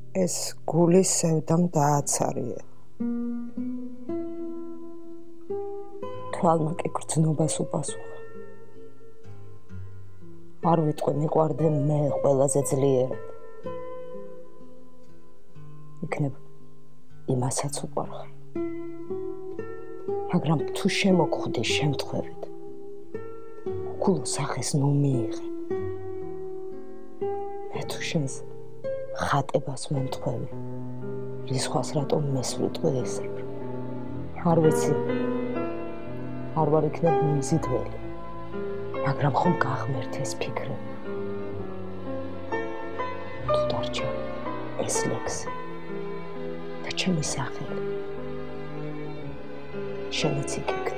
ეს გულის სევდამ დააცარია. თვალმა კი გრძნობას უპასუხა. არ ვიტყვი მიყვარდე მე ყველაზე ძლიერად. იქნებ იმასაც უყვარხარ. მაგრამ თუ შემოგხვდი შემთხვევით, გულო სახეს ნუ მიიღე. მე თუ შენს ხატებას მემთხვევი, რისხვას რატომ მესვიტყვი ესე. არ ვიცი, არ ვარ იქნებ მიზიდველი, მაგრამ ხომ გაღმერთ ეს ფიქრები. თუ დარჩა ეს ლექსი და ჩემი სახელი, შენიც იქ